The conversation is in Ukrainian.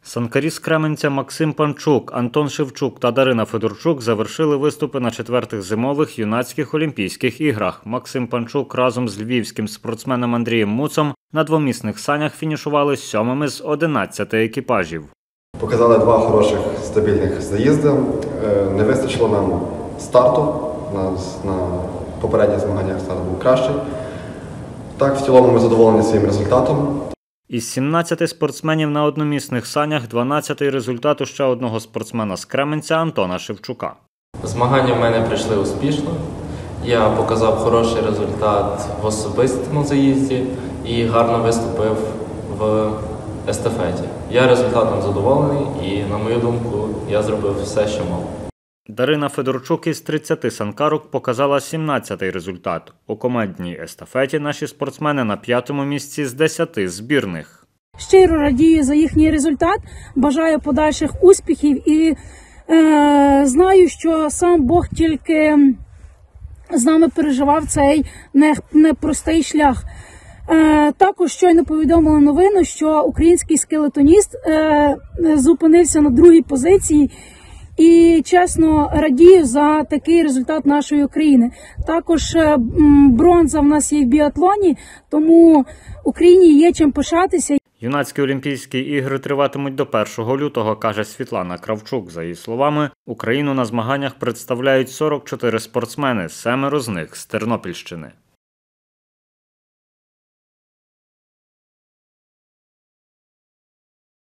Санкарі з Кременця Максим Панчук, Антон Шевчук та Дарина Федорчук завершили виступи на 4-х зимових юнацьких Олімпійських іграх. Максим Панчук разом з львівським спортсменом Андрієм Муцом на двомісних санях фінішували 7-ми з 11 екіпажів. Показали два хороших стабільних заїзди. Не вистачило нам старту. На попередніх змаганнях старт був кращий. Так, в цілому ми задоволені своїм результатом. Із 17 спортсменів на одномісних санях 12-й результат у ще одного спортсмена з Кременця Антона Шевчука. Змагання в мене пройшли успішно. Я показав хороший результат в особистому заїзді і гарно виступив в естафеті. Я результатом задоволений і, на мою думку, я зробив все, що мав. Дарина Федорчук із 30 санкарок показала 17-й результат. У командній естафеті наші спортсмени на 5-му місці з 10 збірних. Щиро радію за їхній результат, бажаю подальших успіхів і знаю, що сам Бог тільки з нами переживав цей непростий шлях. Також щойно повідомили новину, що український скелетоніст зупинився на 2-й позиції. І, чесно, радію за такий результат нашої України. Також бронза в нас є в біатлоні, тому Україні є чим пишатися. Юнацькі Олімпійські ігри триватимуть до 1 лютого, каже Світлана Кравчук. За її словами, Україну на змаганнях представляють 44 спортсмени, 7 з них з Тернопільщини.